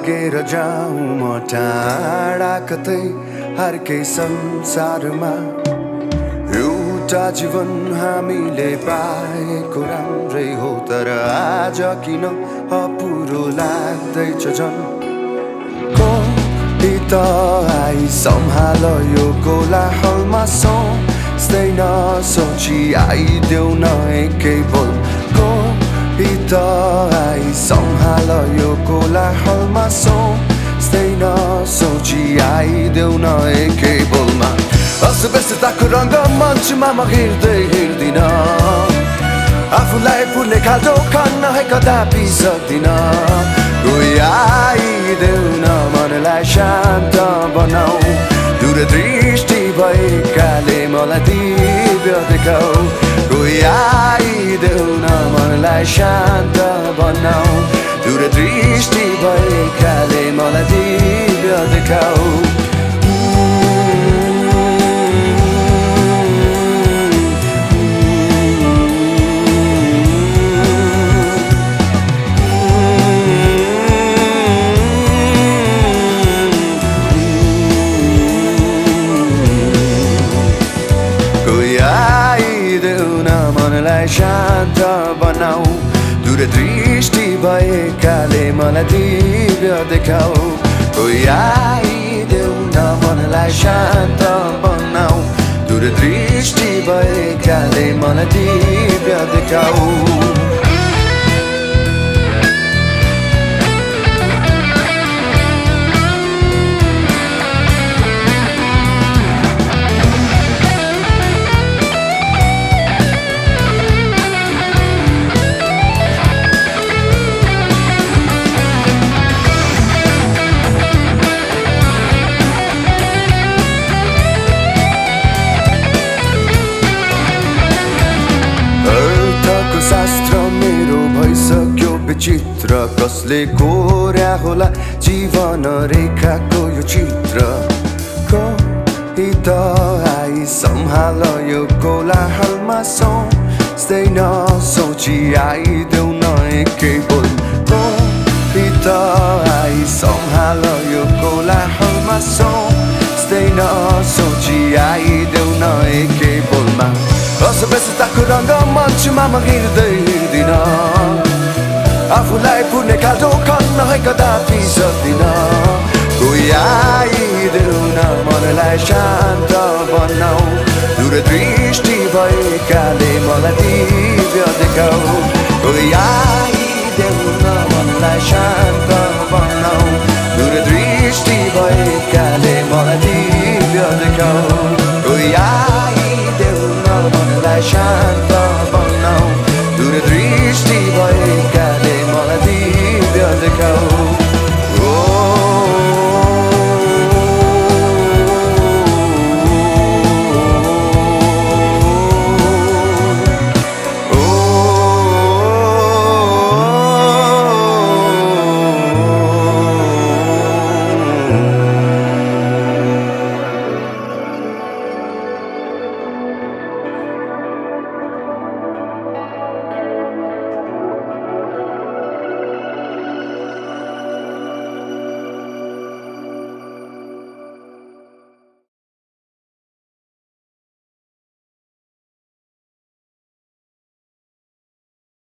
भागेर जाऊँ म टाढा कतै अर्कै संसारमा एउटा जीवन हामीले पाएको राम्रै हो तर आज किन अपुरो लाग्दैछ झन् कोही त आई सम्हाल यो कोलाहलमा सोच्दै नसोची आइदेऊ न एकै बोल कोही त आई सम्हाल यो कोलाहलमा सोच्दै नसोची आइदेऊ न एकै बोलमा अस्तव्यस्तताको रङ्ग मञ्चमा म हिँड्दिन आफूलाई पुर्ने खाल्डो खन्न है कदापि सक्दिन कोही आइदेऊ न मनलाई शान्त बनाऊ दूरदृष्टि भएकाले मलाई दिव्य देखाऊ कोही आइदेऊ न मनलाई शान्त बनाऊ दूरदृष्टि भएकाले मलाई दिव्य देखाऊ मनलाई शान्त बनाऊ दूरदृष्टि भएकाले मलाई दिव्य देखाऊ कोही आइदेऊ न मनलाई शान्त बनाऊ दूरदृष्टि भएकाले मलाई दिव्य देखाऊ शास्त्र मेरो भइसक्यो विचित्र कसले कोर्या होला जीवन रेखाको यो चित्र कोही त आई सम्हाल यो कोलाहलमा सोच्दै नसोची आइदेऊ न एकै बोल कोही त आई सम्हाल यो कोलाहलमा सोच्दै नसोची आइदेऊ न एकै बोलमा अस्तव्यस्तताको रङ्ग मञ्चमा म हिँड्दिन आफूलाई पुर्ने खाल्डो खन्न है कदापि सक्दिन कोही आइदेऊ न मनलाई शान्त बनाऊ दूरदृष्टि भएकाले मलाई दिव्य देखाऊ कोही आइदेऊ न मनलाई शान्त बनाऊ दूरदृष्टि भएकाले मलाई दिव्य देखाऊ